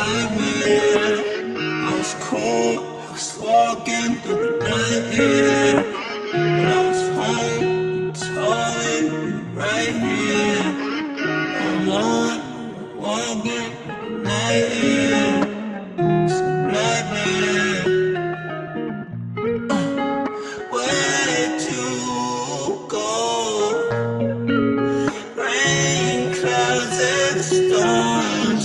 nightmare. I was cold, I was walking through the night, yeah. When I was home, you told me you right here. I'm alone, walking through the night, yeah. It's a nightmare. Where'd you go? Rain, clouds, and storms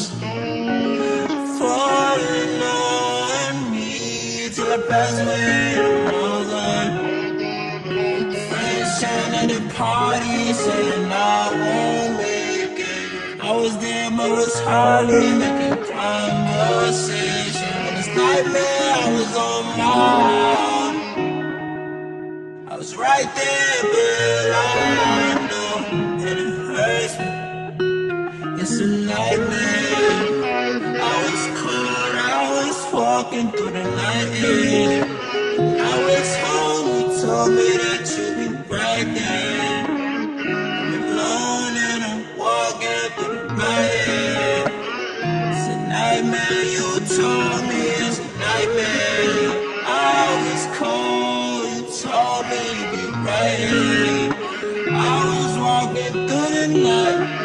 falling on me till I pass away. I'm gone. Friends shine at the party, saying I won't make it. I was there, but was hardly making conversation. When it's nightmare, I was on my own. I was right there, but I know that it hurts me. It's a nightmare. I was cold, I was walking through the night, yeah. I was home, you told me that you'd be right there. I'm alone and I'm walking through the night, yeah. It's a nightmare, you told me it's a nightmare. I was cold, you told me you'd be right here. I was walking through the night.